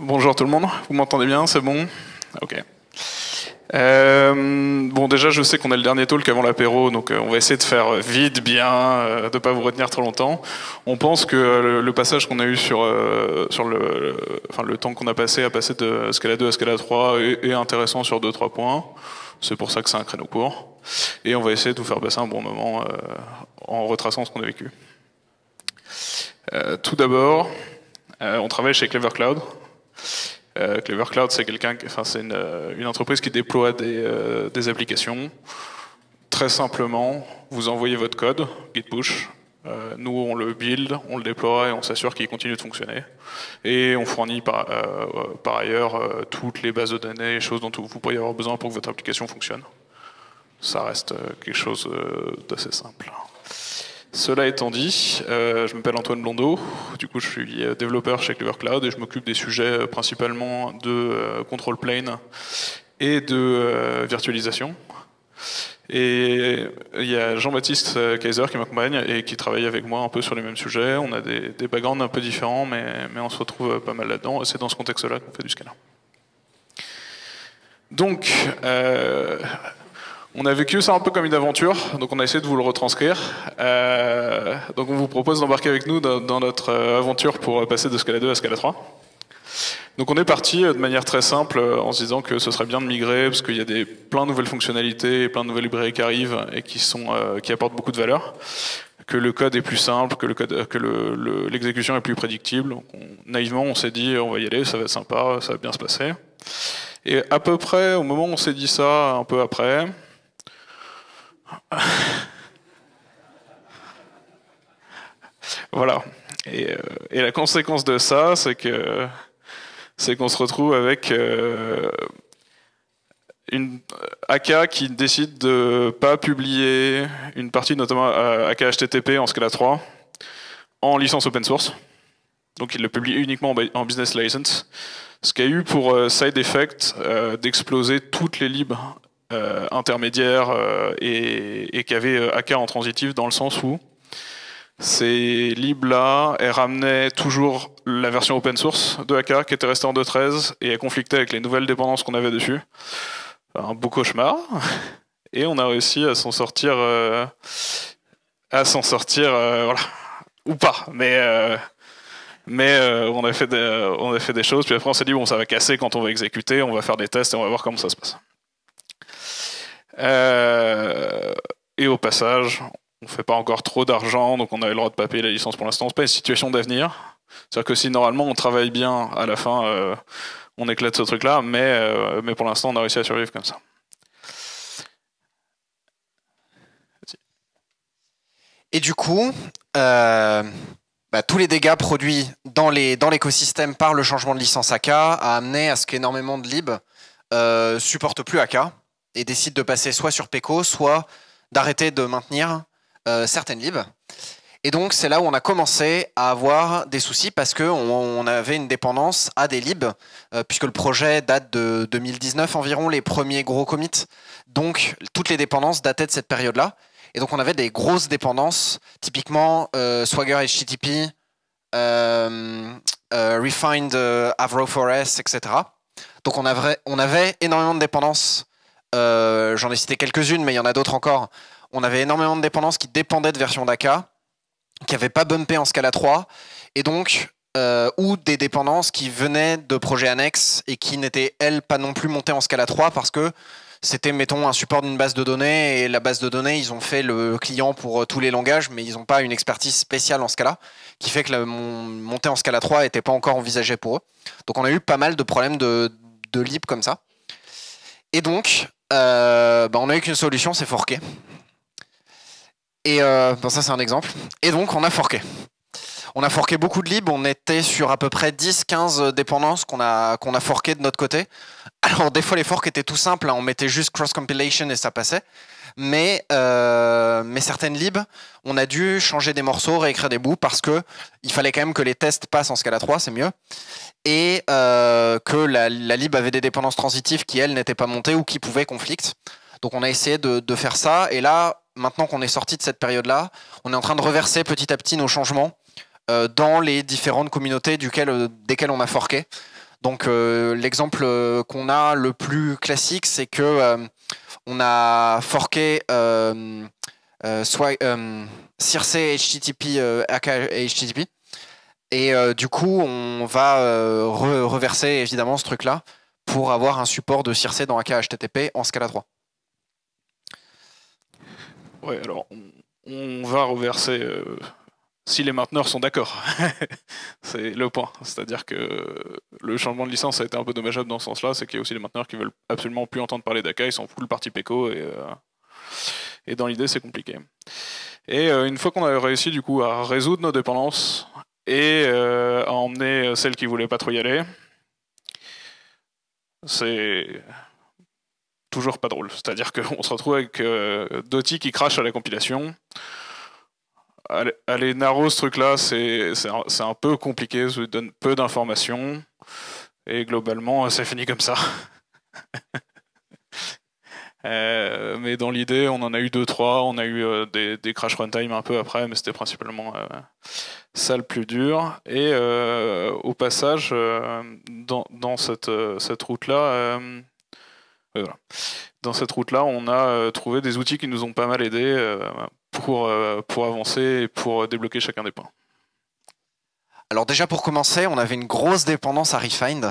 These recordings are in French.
Bonjour tout le monde, vous m'entendez bien, c'est bon? Ok. Bon, déjà je sais qu'on est le dernier talk avant l'apéro, donc on va essayer de faire vite, bien, de pas vous retenir trop longtemps. On pense que le passage qu'on a eu sur le temps qu'on a passé à passer de Scala 2 à Scala 3 est intéressant sur 2-3 points. C'est pour ça que c'est un créneau court. Et on va essayer de vous faire passer un bon moment en retraçant ce qu'on a vécu. Tout d'abord, on travaille chez Clever Cloud. Clever Cloud, c'est une entreprise qui déploie des applications. Très simplement, vous envoyez votre code, git push. Nous, on le build, on le déploie et on s'assure qu'il continue de fonctionner. Et on fournit par ailleurs toutes les bases de données et choses dont vous pourriez avoir besoin pour que votre application fonctionne. Ça reste quelque chose d'assez simple. Cela étant dit, je m'appelle Antoine Blondeau, du coup je suis développeur chez Clever Cloud et je m'occupe des sujets principalement de control plane et de virtualisation. Et il y a Jean-Baptiste Kaiser qui m'accompagne et qui travaille avec moi un peu sur les mêmes sujets. On a des backgrounds un peu différents, mais on se retrouve pas mal là-dedans et c'est dans ce contexte-là qu'on fait du Scala. Donc, on a vécu ça un peu comme une aventure, donc on a essayé de vous le retranscrire. Donc on vous propose d'embarquer avec nous dans notre aventure pour passer de Scala 2 à Scala 3. Donc on est parti de manière très simple en se disant que ce serait bien de migrer parce qu'il y a plein de nouvelles fonctionnalités et plein de nouvelles librairies qui arrivent et qui apportent beaucoup de valeur. Que le code est plus simple, que l'exécution est plus prédictible. Donc naïvement on s'est dit on va y aller, ça va être sympa, ça va bien se passer. Et à peu près au moment où on s'est dit ça, un peu après... Voilà. Et la conséquence de ça, c'est qu'on se retrouve avec une AK qui décide de pas publier une partie, notamment AK HTTP en Scala 3, en licence open source. Donc il le publie uniquement en business license. Ce qui a eu pour side effect d'exploser toutes les libs intermédiaires et qui avaient AK en transitif dans le sens où ces libs-là, elles ramenaient toujours la version open source de AK qui était restée en 2.13 et elles conflictaient avec les nouvelles dépendances qu'on avait dessus. Un beau cauchemar. Et on a réussi à s'en sortir, voilà. Ou pas, mais on a fait des choses, puis après on s'est dit bon ça va casser quand on va exécuter, on va faire des tests et on va voir comment ça se passe. Et au passage, on ne fait pas encore trop d'argent, donc on a eu le droit de pas payer la licence pour l'instant. C'est pas une situation d'avenir. C'est-à-dire que si normalement on travaille bien, à la fin, on éclate ce truc-là, mais pour l'instant on a réussi à survivre comme ça. Et du coup, tous les dégâts produits dans l'écosystème par le changement de licence AK a amené à ce qu'énormément de libs supportent plus AK et décident de passer soit sur Peco, soit d'arrêter de maintenir certaines libs. Et donc c'est là où on a commencé à avoir des soucis parce qu'on avait une dépendance à des libs, puisque le projet date de 2019 environ, les premiers gros commits. Donc toutes les dépendances dataient de cette période-là. Et donc on avait des grosses dépendances, typiquement Swagger HTTP, Refined Avro 4S, etc. Donc on avait énormément de dépendances. J'en ai cité quelques-unes, mais il y en a d'autres encore. On avait énormément de dépendances qui dépendaient de versions d'AK, qui n'avaient pas bumpé en Scala 3, et donc, ou des dépendances qui venaient de projets annexes et qui n'étaient, elles, pas non plus montées en Scala 3 parce que c'était, mettons, un support d'une base de données, et la base de données, ils ont fait le client pour tous les langages, mais ils n'ont pas une expertise spéciale en Scala, qui fait que la montée en Scala 3 n'était pas encore envisagée pour eux. Donc on a eu pas mal de problèmes de lib comme ça. Et donc, on a eu qu'une solution, c'est forquer. Et ça c'est un exemple. Et donc on a forqué. On a forqué beaucoup de libs, on était sur à peu près 10-15 dépendances qu'on a forqué de notre côté. Alors des fois les forks étaient tout simples, hein, on mettait juste cross-compilation et ça passait. Mais certaines libs, on a dû changer des morceaux, réécrire des bouts parce que il fallait quand même que les tests passent en Scala 3, c'est mieux. Et que la lib avait des dépendances transitives qui, elles, n'étaient pas montées ou qui pouvaient conflict. Donc on a essayé de faire ça. Et là, maintenant qu'on est sorti de cette période-là, on est en train de reverser petit à petit nos changements dans les différentes communautés desquelles on a forqué. Donc l'exemple qu'on a le plus classique, c'est que on a forqué Circe HTTP aka HTTP, et du coup on va reverser évidemment ce truc là pour avoir un support de Circe dans aka HTTP en Scala 3. Ouais, alors on va reverser si les mainteneurs sont d'accord. C'est le point. C'est-à-dire que le changement de licence a été un peu dommageable dans ce sens-là, c'est qu'il y a aussi des mainteneurs qui veulent absolument plus entendre parler d'Aka, ils sont full partie Péco, et dans l'idée c'est compliqué. Et une fois qu'on a réussi du coup à résoudre nos dépendances et à emmener celles qui voulaient pas trop y aller, c'est toujours pas drôle. C'est-à-dire qu'on se retrouve avec Doty qui crache à la compilation. Aller narrow ce truc-là, c'est un peu compliqué, ça donne peu d'informations, et globalement, c'est fini comme ça. Mais dans l'idée, on en a eu 2-3, on a eu des crash runtime un peu après, mais c'était principalement ça le plus dur. Et au passage, dans cette route-là, voilà. Dans cette route-là, on a trouvé des outils qui nous ont pas mal aidés pour avancer et pour débloquer chacun des points. Alors déjà pour commencer, on avait une grosse dépendance à Refind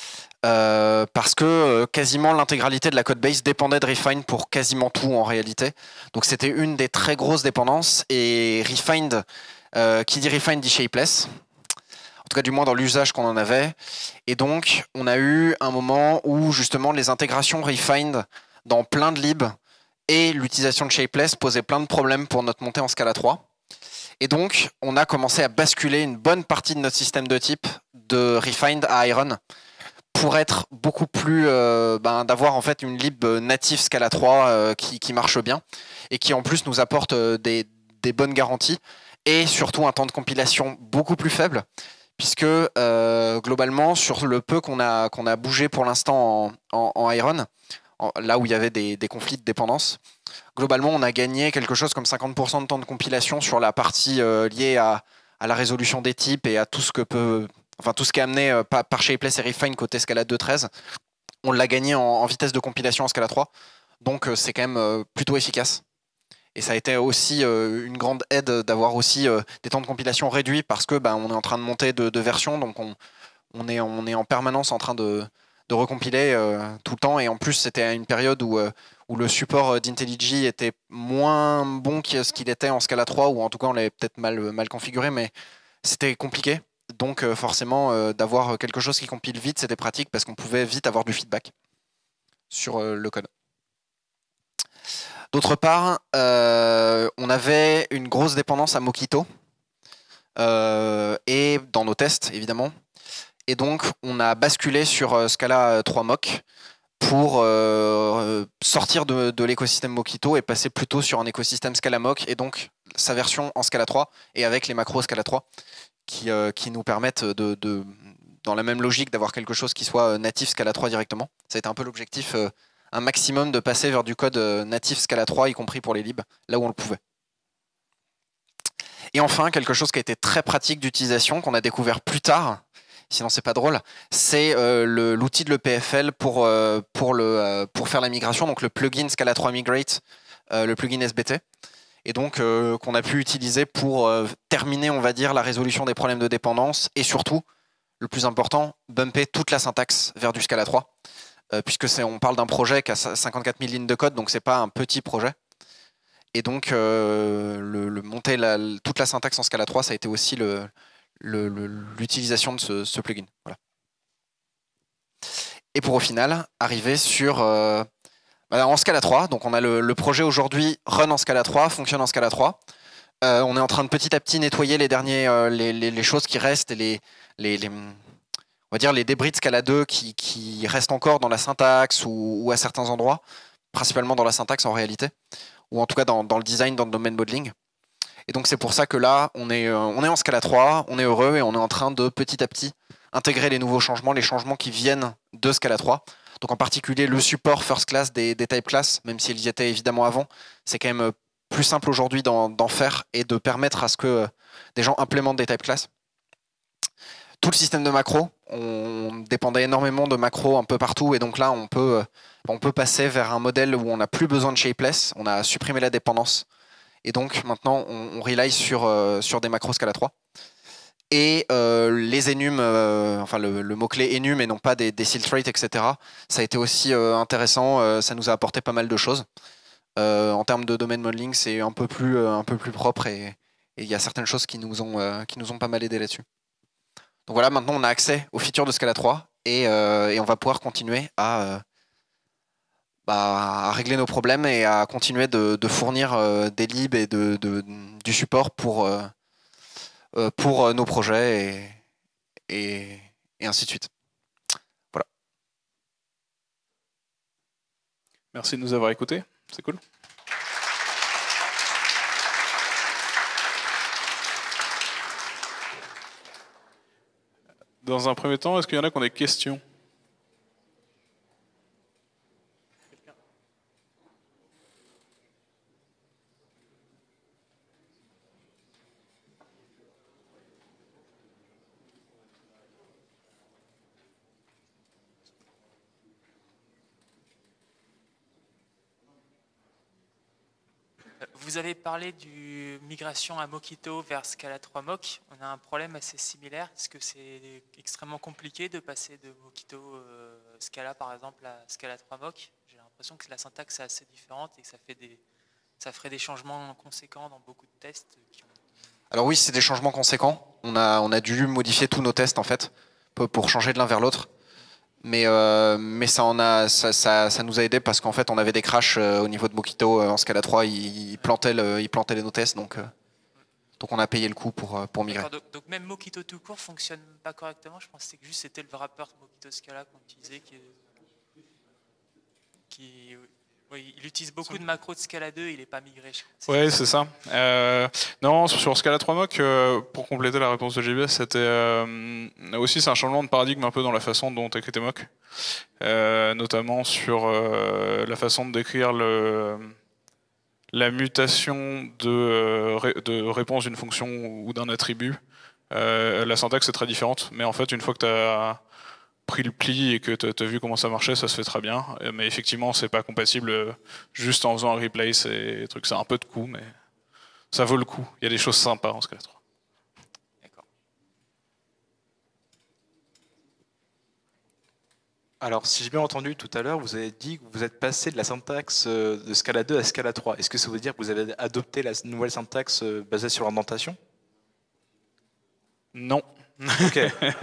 parce que quasiment l'intégralité de la codebase dépendait de Refind pour quasiment tout en réalité. Donc c'était une des très grosses dépendances, et Refind, qui dit Refind dit shapeless. En tout cas, du moins dans l'usage qu'on en avait. Et donc, on a eu un moment où justement les intégrations Refind dans plein de libs et l'utilisation de shapeless posaient plein de problèmes pour notre montée en Scala 3. Et donc, on a commencé à basculer une bonne partie de notre système de type de Refind à Iron pour être beaucoup plus, d'avoir en fait une lib native Scala 3 qui marche bien et qui en plus nous apporte des bonnes garanties et surtout un temps de compilation beaucoup plus faible. Puisque globalement, sur le peu qu'on a bougé pour l'instant en Iron, là où il y avait des conflits de dépendance, globalement, on a gagné quelque chose comme 50% de temps de compilation sur la partie liée à la résolution des types et à tout ce que tout ce qui est amené par Shapeless et Refine côté Scala 2.13. On l'a gagné en vitesse de compilation en Scala 3, donc c'est quand même plutôt efficace. Et ça a été aussi une grande aide d'avoir aussi des temps de compilation réduits parce que on est en train de monter de version, donc on est en permanence en train de recompiler tout le temps. Et en plus, c'était à une période où le support d'IntelliJ était moins bon que ce qu'il était en Scala 3, ou en tout cas on l'avait peut-être mal configuré, mais c'était compliqué. Donc forcément, d'avoir quelque chose qui compile vite, c'était pratique parce qu'on pouvait vite avoir du feedback sur le code. D'autre part, on avait une grosse dépendance à Mockito, et dans nos tests, évidemment. Et donc, on a basculé sur Scala 3 Mock pour sortir de l'écosystème Mockito et passer plutôt sur un écosystème Scala Mock, et donc sa version en Scala 3, et avec les macros Scala 3, qui nous permettent dans la même logique, d'avoir quelque chose qui soit natif Scala 3 directement. Ça a été un peu l'objectif, un maximum de passer vers du code natif Scala 3, y compris pour les libs, là où on le pouvait. Et enfin, quelque chose qui a été très pratique d'utilisation, qu'on a découvert plus tard, sinon c'est pas drôle, c'est l'outil de l'EPFL pour faire la migration, donc le plugin Scala 3 Migrate, le plugin SBT, et donc qu'on a pu utiliser pour terminer, on va dire, la résolution des problèmes de dépendance, et surtout, le plus important, bumper toute la syntaxe vers du Scala 3. Puisque on parle d'un projet qui a 54 000 lignes de code, donc c'est pas un petit projet. Et donc monter toute la syntaxe en Scala 3, ça a été aussi l'utilisation de ce plugin. Voilà. Et pour au final arriver sur en Scala 3, donc on a le projet aujourd'hui run en Scala 3, fonctionne en Scala 3. On est en train de petit à petit nettoyer les choses qui restent, et on va dire les débris de Scala 2 qui restent encore dans la syntaxe ou à certains endroits, principalement dans la syntaxe en réalité, ou en tout cas dans le design, dans le domaine modeling. Et donc c'est pour ça que là, on est en Scala 3, on est heureux, et on est en train de petit à petit intégrer les nouveaux changements, les changements qui viennent de Scala 3. Donc en particulier le support first class des type classes, même s'ils y étaient évidemment avant, c'est quand même plus simple aujourd'hui d'en faire et de permettre à ce que des gens implémentent des type classes. tout le système de macros. On dépendait énormément de macros un peu partout, et donc là, on peut passer vers un modèle où on n'a plus besoin de shapeless, on a supprimé la dépendance, et donc maintenant, on rely sur des macros Scala 3. Et les enums, enfin le mot-clé enum et non pas des siltrates, etc. Ça a été aussi intéressant, ça nous a apporté pas mal de choses. En termes de domaine modeling, c'est un peu plus propre, et il y a certaines choses qui nous ont pas mal aidé là-dessus. Donc voilà, maintenant on a accès aux features de Scala 3, et on va pouvoir continuer à régler nos problèmes et à continuer de fournir des libs et du support pour nos projets, et ainsi de suite. Voilà. Merci de nous avoir écoutés, c'est cool. Dans un premier temps, est-ce qu'il y en a qui ont des questions ? Vous avez parlé du migration à Mockito vers Scala 3 Mock. On a un problème assez similaire. Est-ce que c'est extrêmement compliqué de passer de Mockito Scala, par exemple, à Scala 3 Mock? J'ai l'impression que la syntaxe est assez différente et que ça ferait des changements conséquents dans beaucoup de tests. Alors oui, c'est des changements conséquents. On a dû modifier tous nos tests en fait pour changer de l'un vers l'autre. Mais ça nous a aidé parce qu'en fait on avait des crashs au niveau de Mockito en Scala 3, il plantait nos tests, donc on a payé le coup pour migrer. Donc même Mockito tout court fonctionne pas correctement. Je pensais que juste c'était le wrapper Mockito Scala qu'on utilisait oui, il utilise beaucoup de macros de Scala 2, il n'est pas migré. Oui, c'est ça. Non, sur Scala 3 Mock, pour compléter la réponse de JBS, c'était aussi c'est un changement de paradigme un peu dans la façon dont écrit tes mocks, notamment sur la façon de décrire la mutation de réponse d'une fonction ou d'un attribut. La syntaxe est très différente, mais en fait, une fois que tu as pris le pli et que tu as vu comment ça marchait, ça se fait très bien. Mais effectivement, c'est pas compatible juste en faisant un replace et trucs. C'est un peu de coût, mais ça vaut le coup. Il y a des choses sympas en Scala 3. D'accord. Alors, si j'ai bien entendu tout à l'heure, vous avez dit que vous êtes passé de la syntaxe de Scala 2 à Scala 3. Est-ce que ça veut dire que vous avez adopté la nouvelle syntaxe basée sur l'indentation? Non. Ok.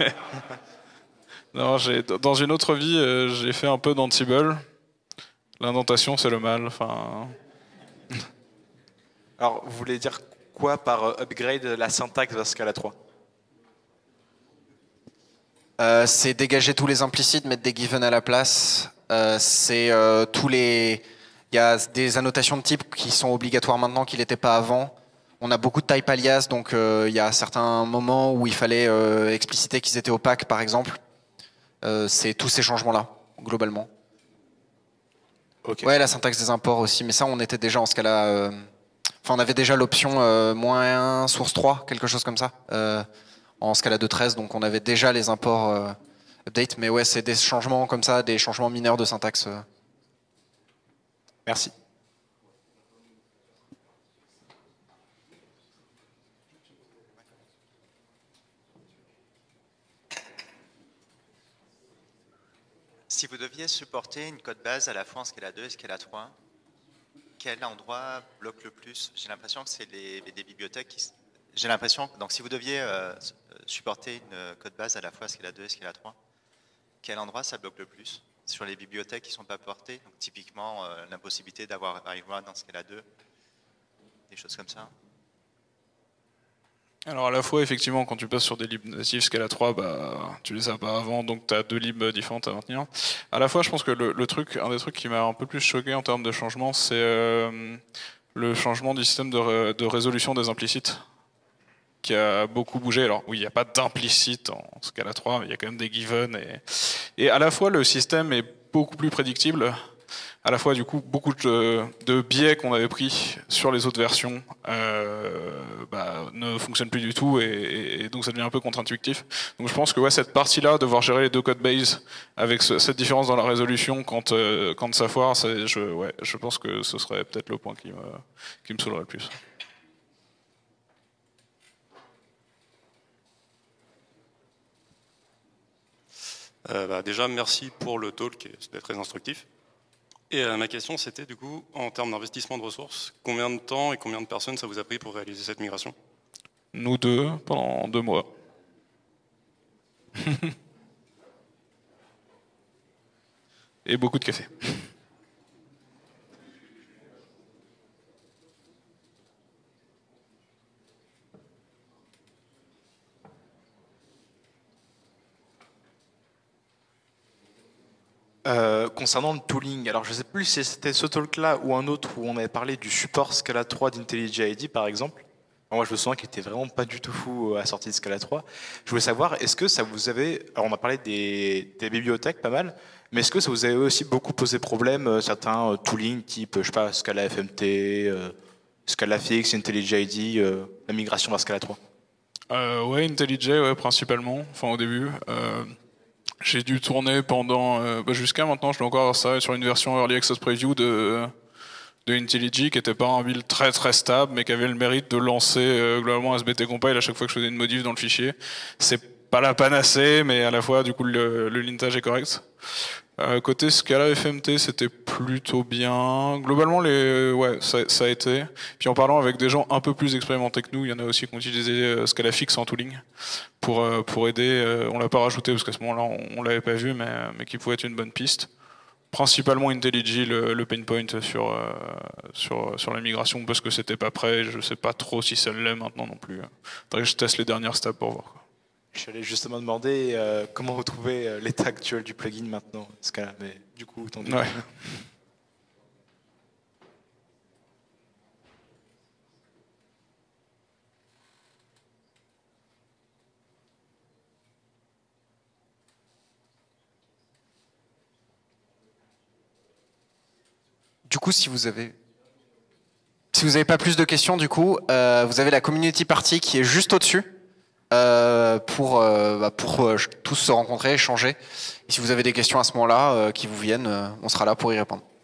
Non, dans une autre vie, j'ai fait un peu d'Ansible. L'indentation, c'est le mal. Enfin... Alors, vous voulez dire quoi par upgrade la syntaxe vers Scala 3? C'est dégager tous les implicites, mettre des given à la place. Il y a des annotations de type qui sont obligatoires maintenant, qui n'étaient pas avant. On a beaucoup de type alias, donc il y a certains moments où il fallait expliciter qu'ils étaient opaques, par exemple. C'est tous ces changements-là, globalement. Okay. Ouais, la syntaxe des imports aussi, mais ça, on était déjà en Scala. Enfin, on avait déjà l'option -1 source 3, quelque chose comme ça, en Scala 2.13, donc on avait déjà les imports update, mais ouais, c'est des changements comme ça, des changements mineurs de syntaxe. Merci. Si vous deviez supporter une code base à la fois en Scala 2 et Scala 3, quel endroit bloque le plus? J'ai l'impression que c'est des bibliothèques qui... J'ai l'impression que donc, si vous deviez supporter une code base à la fois Scala 2 et Scala 3, quel endroit ça bloque le plus? Sur les bibliothèques qui ne sont pas portées, donc typiquement l'impossibilité d'avoir Run dans Scala 2, des choses comme ça. Alors à la fois, effectivement, quand tu passes sur des libs natifs Scala 3, bah, tu les as pas avant, donc tu as deux libs différentes à maintenir. À la fois, je pense que un des trucs qui m'a un peu plus choqué en termes de changement, c'est le changement du système de résolution des implicites, qui a beaucoup bougé. Alors oui, il n'y a pas d'implicite en Scala 3, mais il y a quand même des given. Et à la fois, le système est beaucoup plus prédictible. à la fois du coup beaucoup de biais qu'on avait pris sur les autres versions ne fonctionnent plus du tout et donc ça devient un peu contre-intuitif. Donc je pense que cette partie-là, devoir gérer les deux codebases avec cette différence dans la résolution quand ça foire, je pense que ce serait peut-être le point qui me saoulerait le plus. Déjà, merci pour le talk, c'était très instructif. Et ma question, c'était du coup, en termes d'investissement de ressources, combien de temps et combien de personnes ça vous a pris pour réaliser cette migration? Nous deux, pendant 2 mois. Et beaucoup de café. Concernant le tooling, alors je ne sais plus si c'était ce talk-là ou un autre où on avait parlé du support Scala 3 d'IntelliJ IDEA par exemple. Alors moi je me souviens qu'il était vraiment pas du tout fou à la sortie de Scala 3. Je voulais savoir, est-ce que ça vous avait... Alors on a parlé des bibliothèques pas mal, mais est-ce que ça vous avait aussi beaucoup posé problème, certains tooling type, je sais pas, Scala FMT, Scala Fix, IntelliJ IDEA, la migration vers Scala 3? IntelliJ, principalement, enfin au début. J'ai dû tourner pendant... jusqu'à maintenant, je dois encore avoir ça sur une version Early Access Preview de IntelliJ qui n'était pas un build très très stable, mais qui avait le mérite de lancer globalement SBT compile à chaque fois que je faisais une modif dans le fichier. C'est pas la panacée, mais à la fois, du coup, le lintage est correct. Côté Scala FMT, c'était plutôt bien. Globalement, ça a été. Puis en parlant avec des gens un peu plus expérimentés que nous, il y en a aussi qui ont utilisé Scala Fix en tooling pour aider. On l'a pas rajouté parce qu'à ce moment-là, on l'avait pas vu, mais qui pouvait être une bonne piste. Principalement IntelliJ, le pain point sur la migration, parce que c'était pas prêt. Je sais pas trop si ça l'est maintenant non plus. Faudrait que je teste les dernières steps pour voir, quoi. Je allais justement demander comment retrouver l'état actuel du plugin maintenant, Scala, mais du coup, tant pis. Ouais. Du coup, si vous avez pas plus de questions, du coup, vous avez la community party qui est juste au-dessus pour tous se rencontrer, échanger. Et si vous avez des questions à ce moment-là qui vous viennent, on sera là pour y répondre.